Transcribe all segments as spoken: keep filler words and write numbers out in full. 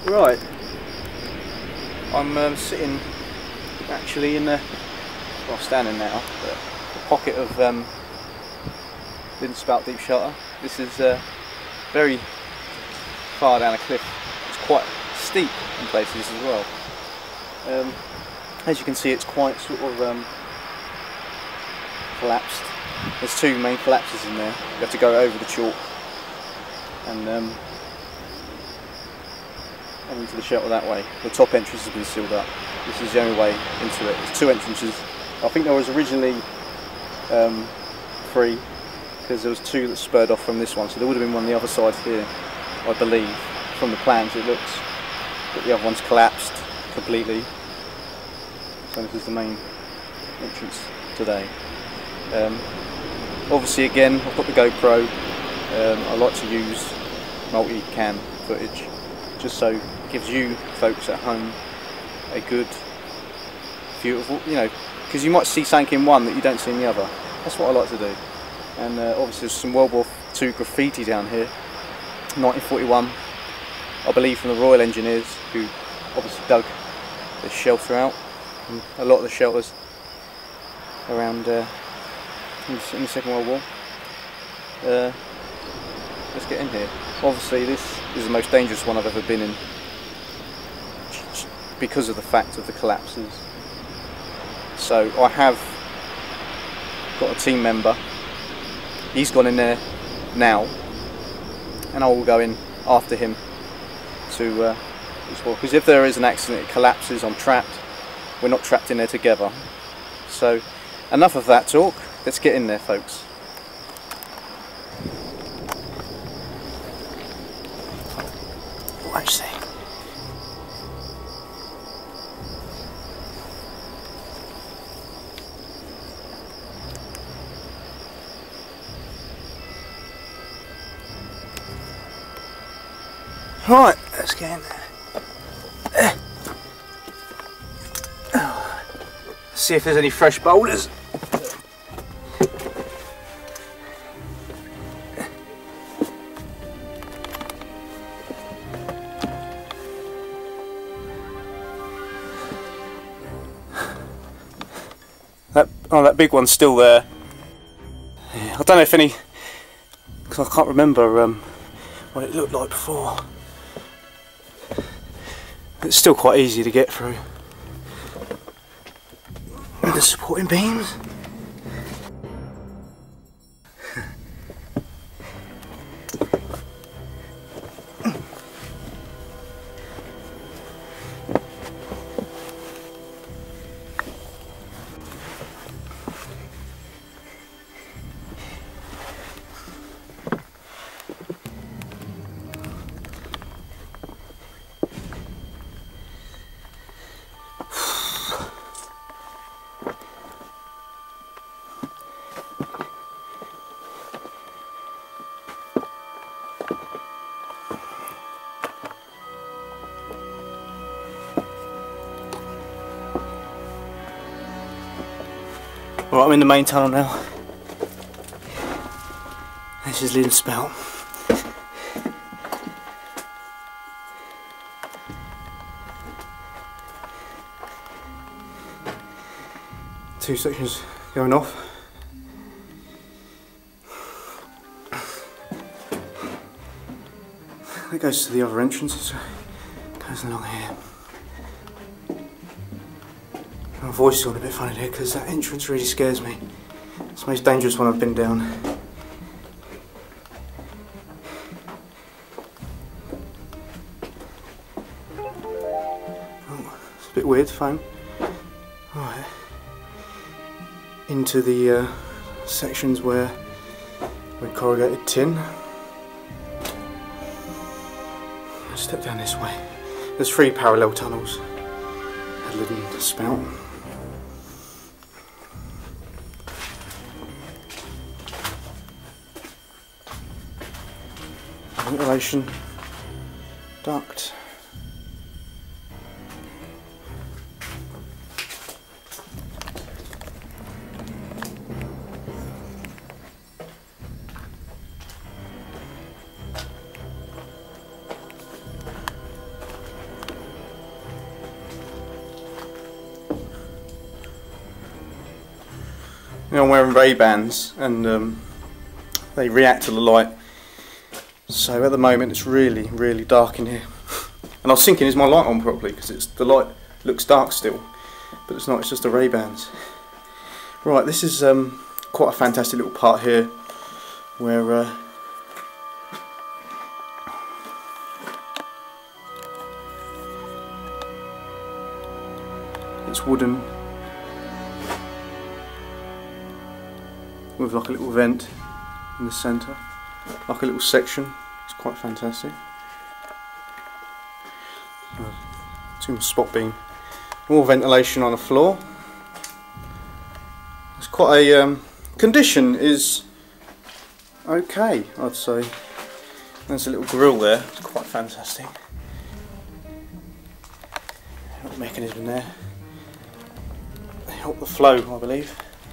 Right, I'm um, sitting actually in the, well, standing now, but the pocket of um, Lydden Spout deep shelter. This is uh, very far down a cliff. It's quite steep in places as well. Um, as you can see, it's quite sort of um, collapsed. There's two main collapses in there. You have to go over the chalk and um, and into the shelter that way. The top entrance has been sealed up. This is the only way into it. There's two entrances. I think there was originally um, three, because there was two that spurred off from this one, so there would have been one on the other side here, I believe. From the plans it looks, but the other one's collapsed completely. So this is the main entrance today. Um, obviously again, I've got the GoPro. Um, I like to use multi-cam footage, just so it gives you folks at home a good view of, you know, because you might see something in one that you don't see in the other. That's what I like to do. And uh, obviously there's some World War Two graffiti down here, nineteen forty-one, I believe, from the Royal Engineers, who obviously dug this shelter out. And a lot of the shelters around uh, in the Second World War. Uh, let's get in here. Obviously this is the most dangerous one I've ever been in, because of the fact of the collapses. So I have got a team member. He's gone in there now, and I will go in after him to uh, explore. Because if there is an accident, it collapses, I'm trapped. We're not trapped in there together. So enough of that talk. Let's get in there, folks. Watch this. Right, let's get in there. Oh. See if there's any fresh boulders. That, oh, that big one's still there. Yeah, I don't know if any, because I can't remember um, what it looked like before. It's still quite easy to get through. And the supporting beams. Right, I'm in the main tunnel now. This is Lydden Spout. Two sections going off. It goes to the other entrance, so it goes along here. My voice is going a bit funny there because that entrance really scares me. It's the most dangerous one I've been down. Oh, it's a bit weird, foam. Right. Into the uh, sections where we're corrugated tin. Step down this way. There's three parallel tunnels at Lydden Spout. Ventilation duct. You know, I'm wearing Ray-Bans and um, they react to the light. So at the moment it's really, really dark in here. And I was thinking, is my light on properly? Because it's the light looks dark still, but it's not. It's just the Ray-Bans. Right, this is um, quite a fantastic little part here, where uh, it's wooden with like a little vent in the centre, like a little section. It's quite fantastic. Too much spot beam. More ventilation on the floor. It's quite a um, condition is okay, I'd say. There's a little grill there. It's quite fantastic. Little mechanism there. They help the flow, I believe.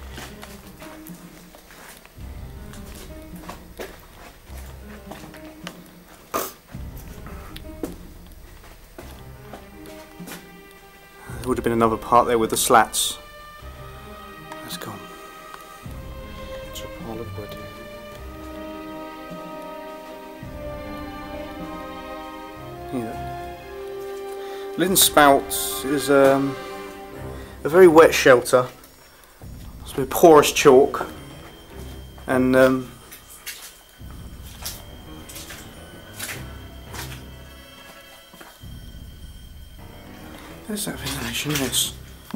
There would have been another part there with the slats. That's gone. It's a pile of wood. Yeah. Lydden Spout is um, a very wet shelter. It's with porous chalk, and um, there's that ventilation, yes.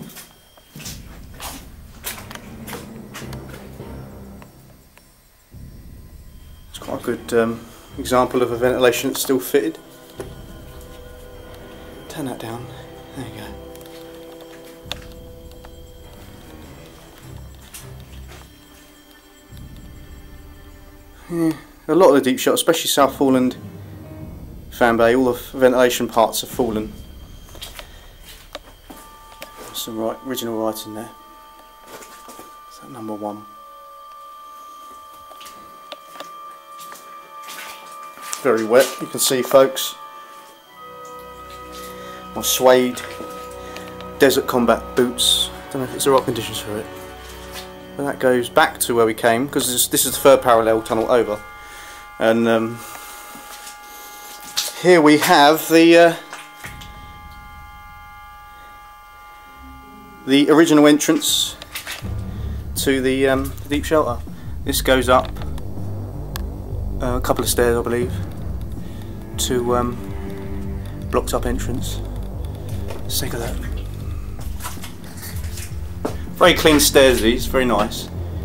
It's quite a good um, example of a ventilation that's still fitted. Turn that down. There you go. Yeah, a lot of the deep shot, especially South Foreland fan bay, all the ventilation parts have fallen. Some right, original writing there. Is that number one? Very wet, you can see, folks. My suede desert combat boots. Don't know if it's the right conditions for it. But that goes back to where we came, because this, this is the third parallel tunnel over. And um, here we have the uh, the original entrance to the um, deep shelter. This goes up uh, a couple of stairs, I believe, to um, blocked up entrance. Let's take a look. Very clean stairs, these, very nice.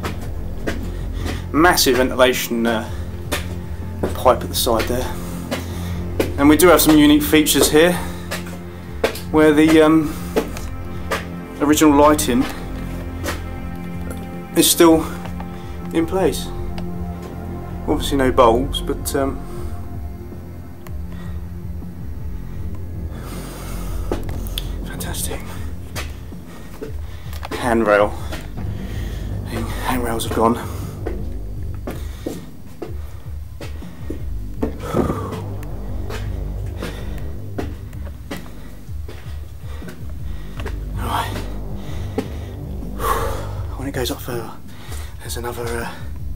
Massive ventilation uh, pipe at the side there. And we do have some unique features here where the um, original lighting is still in place. Obviously no bulbs, but um, fantastic. Handrail. Handrails have gone. When it goes up further, there's another uh,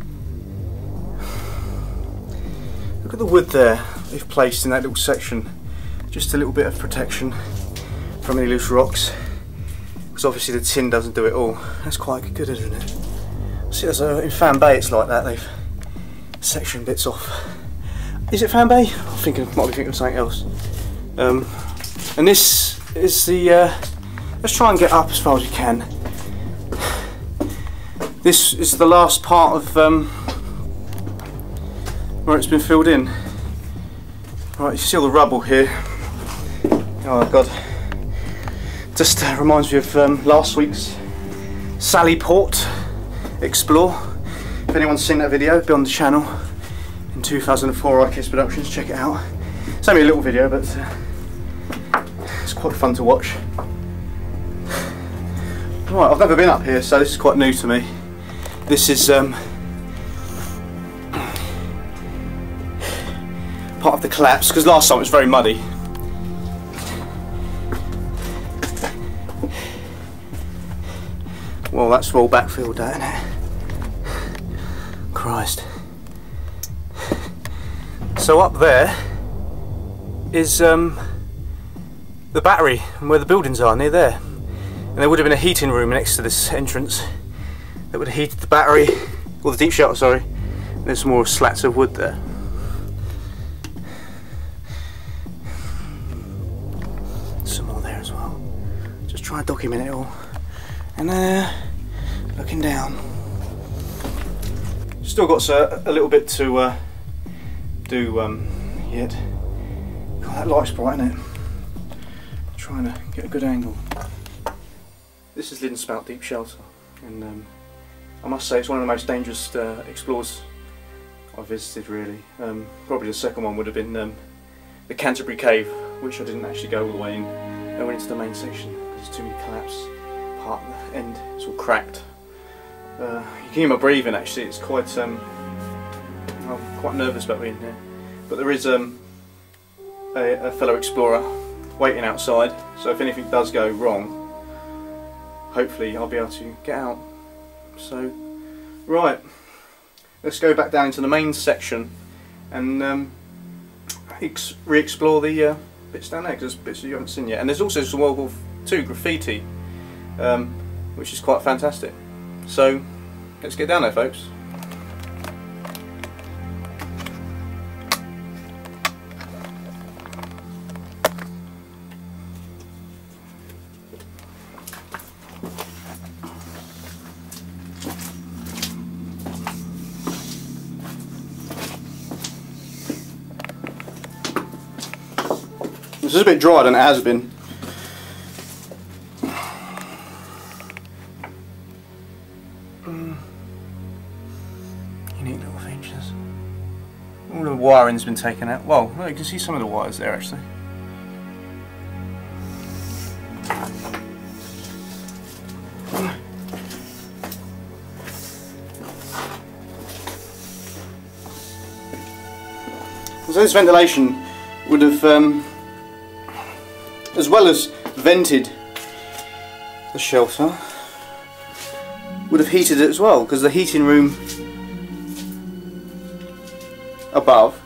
look at the wood there they've placed in that little section. Just a little bit of protection from any loose rocks, because obviously the tin doesn't do it all. That's quite good, isn't it? See, there's a, in Fan Bay it's like that, they've sectioned bits off. Is it Fan Bay? I'm thinking, might be thinking of something else. Um, and this is the uh, let's try and get up as far as we can. This is the last part of um, where it's been filled in. Right, you see all the rubble here. Oh god, just uh, reminds me of um, last week's Sallyport Explore. If anyone's seen that video, it'll be on the channel in two thousand four I K S Productions, check it out. It's only a little video, but uh, it's quite fun to watch. Right, I've never been up here, so this is quite new to me. This is um, part of the collapse, because last time it was very muddy. Well, that's well backfilled, that, isn't it? Christ. So up there is um, the battery, and where the buildings are, near there. And there would have been a heating room next to this entrance that would have heated the battery, or the deep shelter, sorry. And there's some more slats of wood there. Some more there as well. Just try and document it all. And there, looking down. Still got a, a little bit to uh, do um, yet. God, that light's bright, isn't it? Trying to get a good angle. This is Lydden Spout Deep Shelter, and um, I must say it's one of the most dangerous uh, explores I've visited, really. Um, probably the second one would have been um, the Canterbury Cave, which I didn't actually go all the way in. I went into the main section because there's too many collapse. Part of the end, it's all cracked. Uh, you can hear my breathing actually. It's quite. Um, I'm quite nervous about being here, but there is um, a, a fellow explorer waiting outside. So if anything does go wrong, hopefully I'll be able to get out. So, right, let's go back down into the main section and um, re-explore the uh, bits down there, because there's bits that you haven't seen yet. And there's also some World War Two graffiti, um, which is quite fantastic. So, let's get down there, folks. This is a bit drier than it has been. Mm. Unique little features. All the wiring's been taken out. Well, you can see some of the wires there actually. So this ventilation would have um, as well as vented the shelter, would have heated it as well, because the heating room above,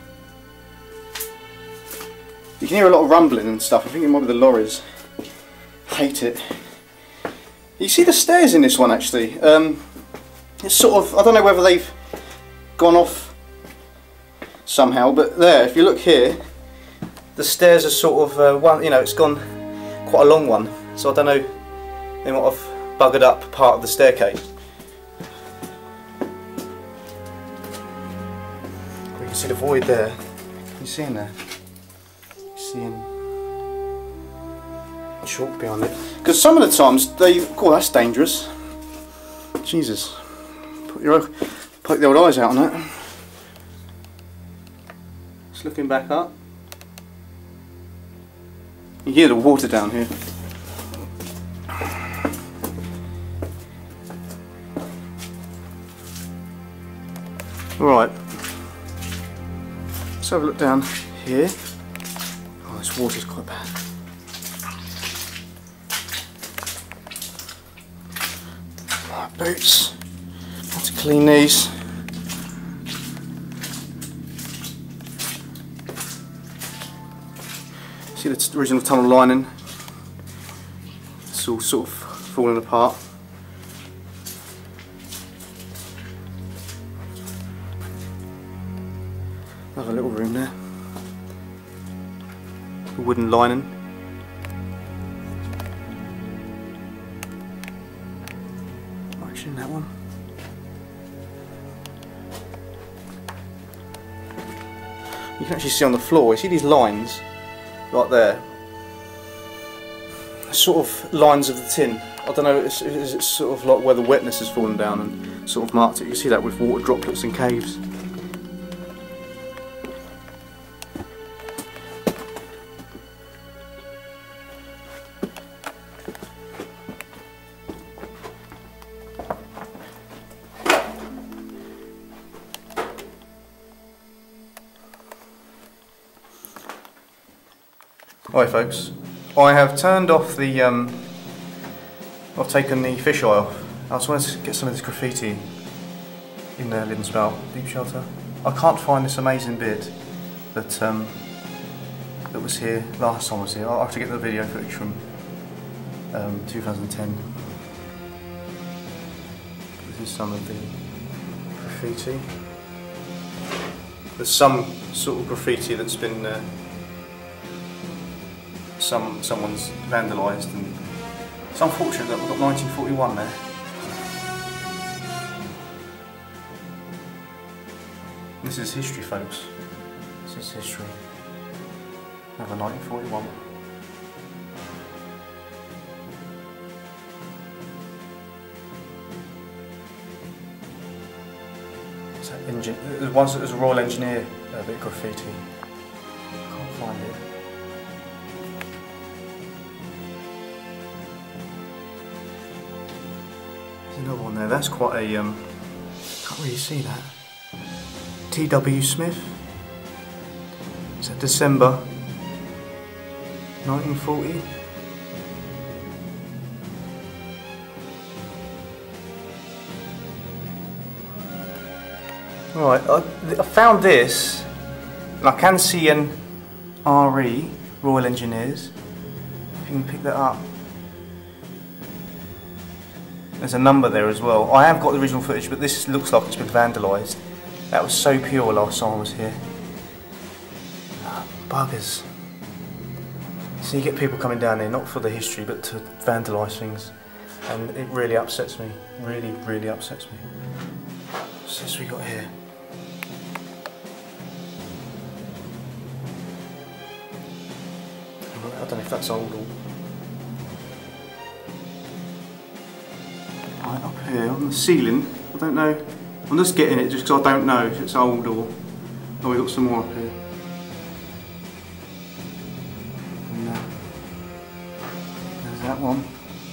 you can hear a lot of rumbling and stuff. I think it might be the lorries. Hate it. You see the stairs in this one actually. Um, it's sort of, I don't know whether they've gone off somehow, but there, if you look here, the stairs are sort of uh, one, you know, it's gone quite a long one, so I don't know, they might have buggered up part of the staircase. We can see the void there. Can you see in there? You see in chalk behind it. Because some of the times they, oh, that's dangerous. Jesus, put your poke the old eyes out on that. Just looking back up. You hear the water down here. Right, let's have a look down here. Oh, this water's quite bad. Right, boots. Have to clean these. See the original tunnel lining, it's all sort of falling apart. Another little room there, the wooden lining. Actually in that one. You can actually see on the floor, you see these lines? Right there, sort of lines of the tin. I don't know, it's, it's sort of like where the wetness has fallen down and sort of marked it. You see that with water droplets and caves. Hi folks, I have turned off the, um, I've taken the fisheye off I just wanted to get some of this graffiti in there, Lydden Spout deep shelter. I can't find this amazing bit that um, that was here last time I was here. I'll have to get the video footage from um, two thousand ten. This is some of the graffiti. There's some sort of graffiti that's been uh, some someone's vandalised, and it's unfortunate that we've got nineteen forty-one there. This is history, folks. This is history. Another nineteen forty-one. Engine, there was, there was a Royal Engineer uh, bit of graffiti. Can't find it. There's another one there. That's quite a. Um, can't really see that. T W Smith. Is that December nineteen forty? Right, I, I found this, and I can see an R E, Royal Engineers, if you can pick that up. There's a number there as well. I have got the original footage, but this looks like it's been vandalised. That was so pure last time I was here. Oh, buggers. So you get people coming down here, not for the history, but to vandalise things, and it really upsets me, really, really upsets me. What's this we got here? I don't know if that's old or... Right, up here on the ceiling, I don't know, I'm just getting it just because I don't know if it's old or... Oh, we've got some more up here. And, uh, there's that one.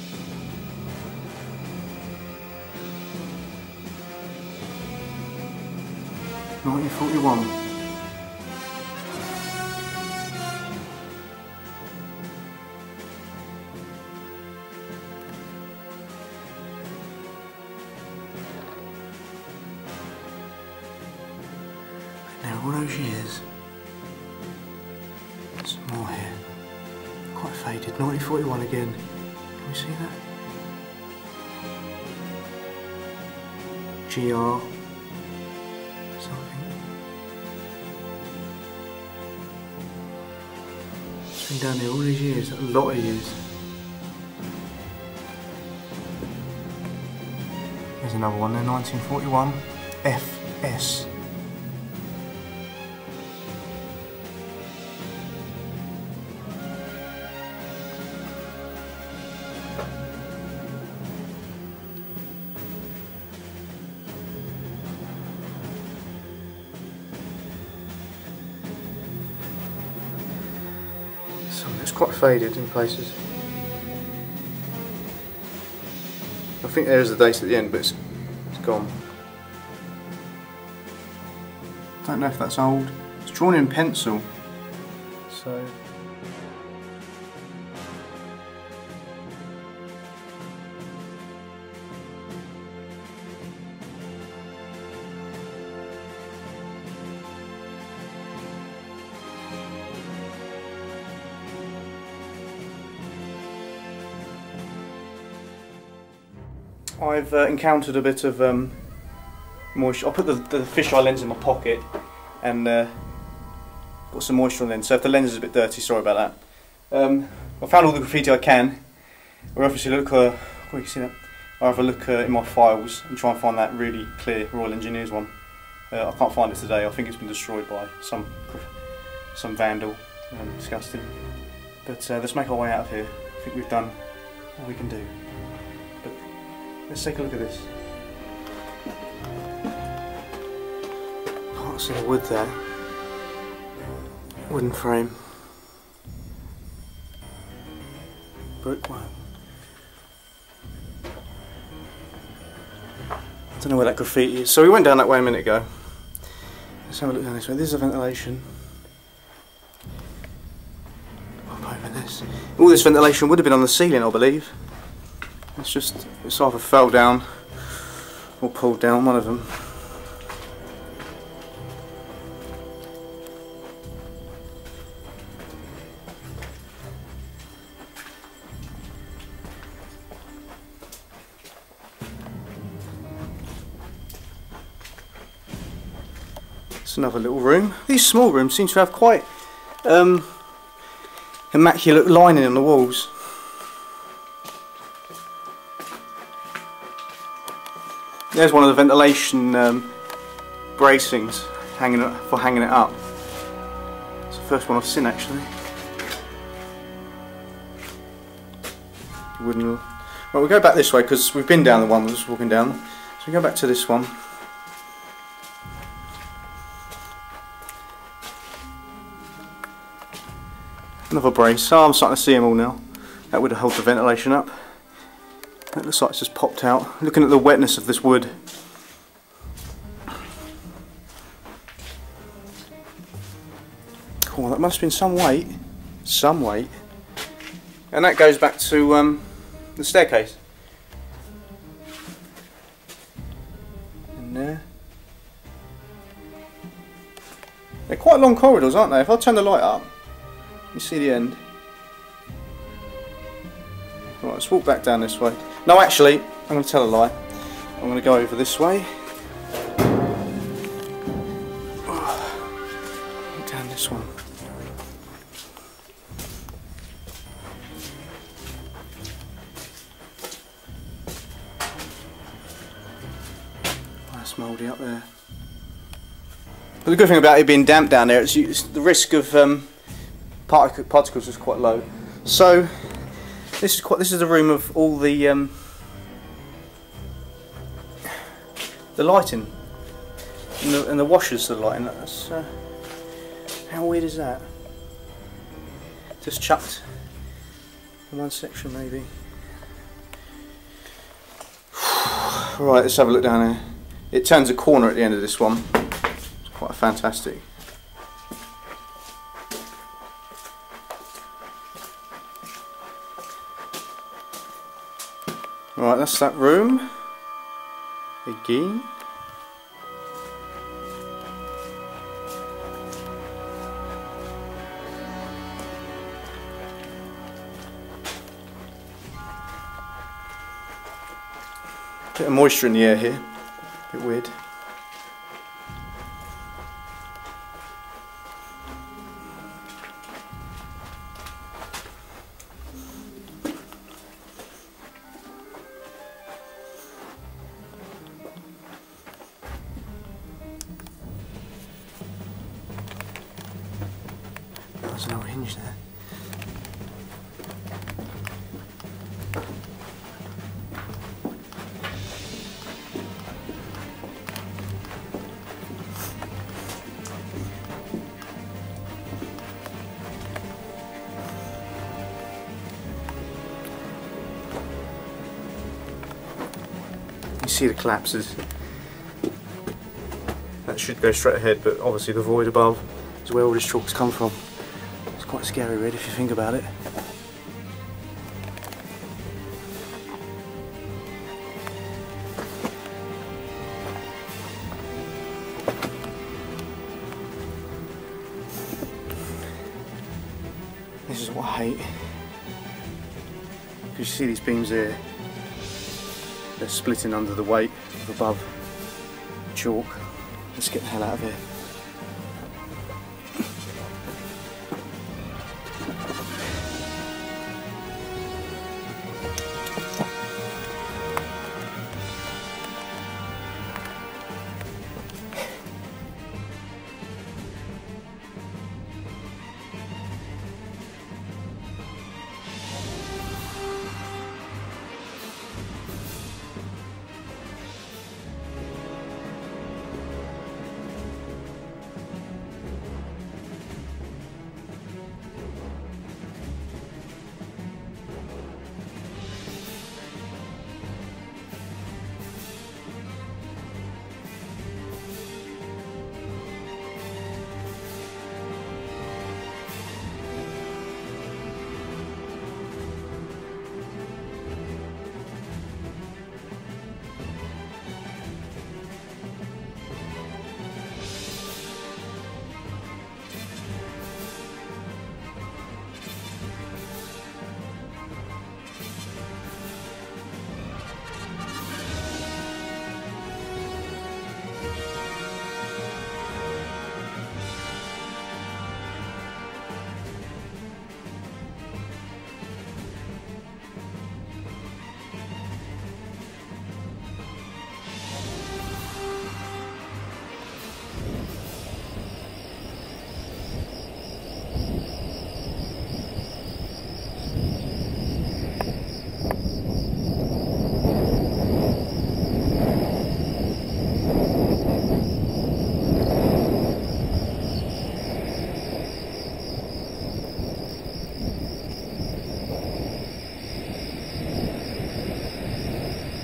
nineteen forty-one. Now all those years. Some more here. Quite faded. nineteen forty-one again. Can we see that? G R. Been down there all these years, a lot of years. There's another one there, nineteen forty-one, F S. It's quite faded in places. I think there is a date at the end, but it's, it's gone. Don't know if that's old. It's drawn in pencil, so. I've uh, encountered a bit of um, moisture. I put the, the fisheye lens in my pocket and uh, got some moisture on the lens, so if the lens is a bit dirty, sorry about that. Um, I found all the graffiti I can. We'll obviously look, uh, where you can see that? I'll have a look uh, in my files and try and find that really clear Royal Engineers one. Uh, I can't find it today. I think it's been destroyed by some some vandal. Um, disgusting. But uh, let's make our way out of here. I think we've done all we can do. But let's take a look at this. Can't see the wood there. Wooden frame. Brickwork. I don't know where that graffiti is. So we went down that way a minute ago. Let's have a look down this way. This is a ventilation. Pop over this. All this ventilation would have been on the ceiling, I believe. It's just, it's either fell down or pulled down, one of them. It's another little room. These small rooms seem to have quite um, immaculate lining on the walls. There's one of the ventilation um, bracings hanging it, for hanging it up. It's the first one I've seen actually. Wooden. Right, we'll go back this way because we've been down the one we was walking down. So we go back to this one. Another brace. Oh, I'm starting to see them all now. That would hold the ventilation up. That looks like it's just popped out. Looking at the wetness of this wood. Oh, that must have been some weight. Some weight. And that goes back to um, the staircase. In there. They're quite long corridors, aren't they? If I turn the light up, you see the end. Right, let's walk back down this way. No, actually, I'm going to tell a lie. I'm going to go over this way. Down this one. That's mouldy up there. But the good thing about it being damp down there is you, it's the risk of um, particle, particles is quite low. So this is quite. This is the room of all the um, the lighting and the, and the washers for the lighting. That's, uh, how weird is that? Just chucked in one section maybe. Right, let's have a look down here. It turns a corner at the end of this one. It's quite fantastic. Right, that's that room. Again. Bit of moisture in the air here. Bit weird. There's no hinge there. You see the collapses. That should go straight ahead, but obviously the void above is where all this chalk's come from. It's quite scary, really, if you think about it. This is what I hate. Because you see these beams here, they're splitting under the weight of above chalk. Let's get the hell out of here.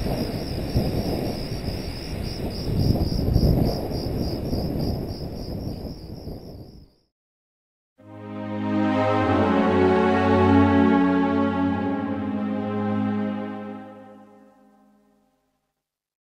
it.